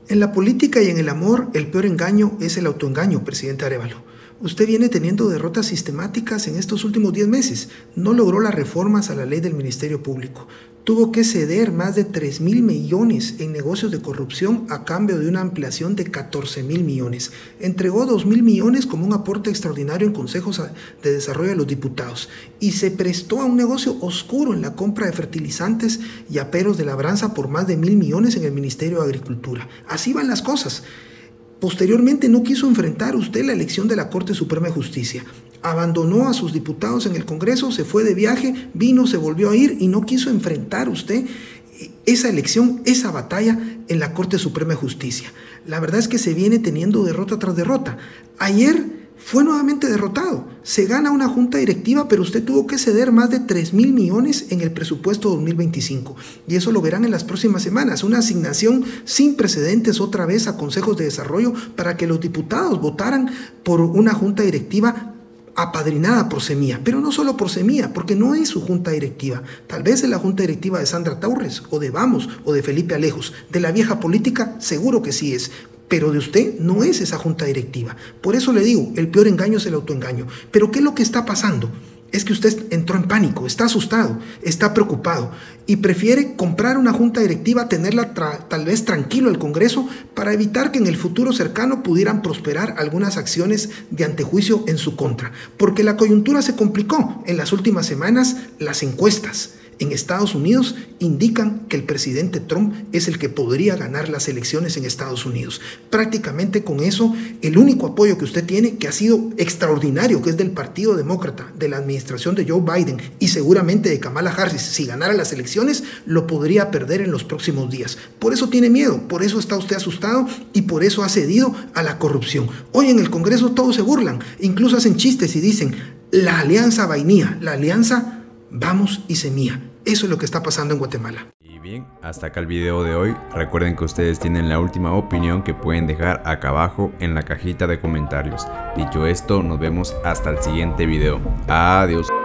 En la política y en el amor, el peor engaño es el autoengaño, presidente Arévalo. Usted viene teniendo derrotas sistemáticas en estos últimos 10 meses. No logró las reformas a la ley del Ministerio Público. Tuvo que ceder más de 3.000 millones en negocios de corrupción a cambio de una ampliación de 14.000 millones. Entregó 2.000 millones como un aporte extraordinario en consejos de desarrollo de los diputados. Y se prestó a un negocio oscuro en la compra de fertilizantes y aperos de labranza por más de 1.000 millones en el Ministerio de Agricultura. Así van las cosas. Posteriormente no quiso enfrentar usted la elección de la Corte Suprema de Justicia. Abandonó a sus diputados en el Congreso, se fue de viaje, vino, se volvió a ir y no quiso enfrentar usted esa elección, esa batalla en la Corte Suprema de Justicia. La verdad es que se viene teniendo derrota tras derrota. Ayer fue nuevamente derrotado. Se gana una junta directiva, pero usted tuvo que ceder más de 3.000 millones en el presupuesto 2025. Y eso lo verán en las próximas semanas. Una asignación sin precedentes otra vez a consejos de desarrollo para que los diputados votaran por una junta directiva apadrinada por Semilla, pero no solo por Semilla, porque no es su junta directiva. Tal vez es la junta directiva de Sandra Torres, o de Vamos, o de Felipe Alejos. De la vieja política, seguro que sí es. Pero de usted no es esa junta directiva. Por eso le digo, el peor engaño es el autoengaño. Pero ¿qué es lo que está pasando? Es que usted entró en pánico, está asustado, está preocupado y prefiere comprar una junta directiva, tenerla tal vez tranquilo el Congreso para evitar que en el futuro cercano pudieran prosperar algunas acciones de antejuicio en su contra. Porque la coyuntura se complicó. En las últimas semanas, las encuestas en Estados Unidos indican que el presidente Trump es el que podría ganar las elecciones en Estados Unidos. Prácticamente con eso, el único apoyo que usted tiene, que ha sido extraordinario, que es del Partido Demócrata, de la administración de Joe Biden y seguramente de Kamala Harris, si ganara las elecciones, lo podría perder en los próximos días. Por eso tiene miedo, por eso está usted asustado y por eso ha cedido a la corrupción. Hoy en el Congreso todos se burlan, incluso hacen chistes y dicen, la alianza vainía, la alianza Vamos y Semilla. Eso es lo que está pasando en Guatemala. Y bien, hasta acá el video de hoy. Recuerden que ustedes tienen la última opinión que pueden dejar acá abajo en la cajita de comentarios. Dicho esto, nos vemos hasta el siguiente video. Adiós.